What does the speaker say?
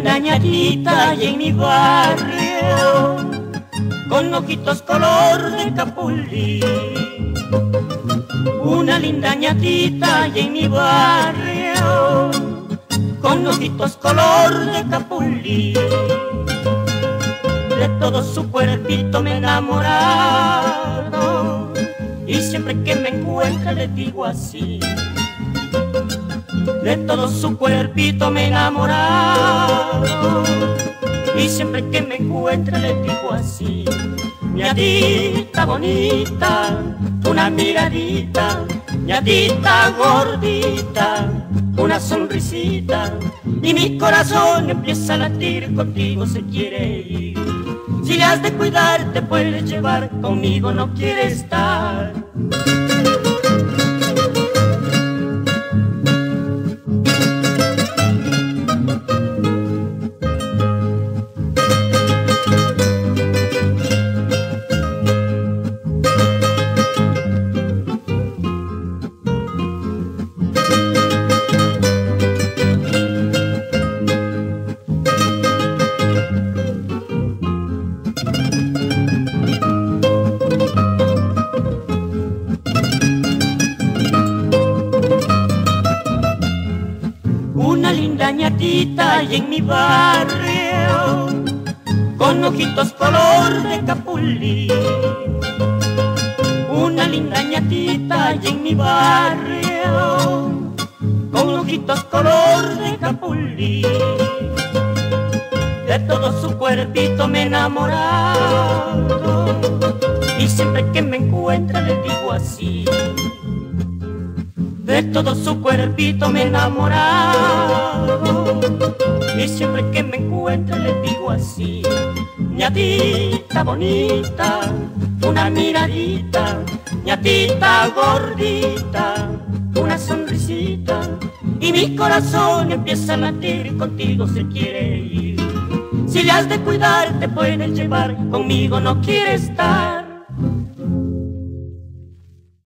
linda ñatita y en mi barrio, con ojitos color de capulí. Una linda ñatita y en mi barrio, con ojitos color de capulí. De todo su cuerpito me he enamorado, y siempre que me encuentra le digo así. De todo su cuerpito me he enamorado, y siempre que me encuentra le digo así. Ñatita bonita, una miradita, ñatita gordita, una sonrisita, y mi corazón empieza a latir, contigo se quiere ir. Si le has de cuidar te puedes llevar, conmigo no quiere estar. Una linda ñatita y en mi barrio, con ojitos color de capulí. Una linda ñatita y en mi barrio, con ojitos color de capulí. De todo su cuerpito me he enamorado, y siempre que me encuentra le digo así. De todo su cuerpito me he enamorado, y siempre que me encuentra le digo así. Ñatita bonita, una miradita, ñatita gordita, una sonrisita, y mi corazón empieza a latir, contigo se quiere ir. Si le has de cuidar te puedes llevar, conmigo no quiere estar.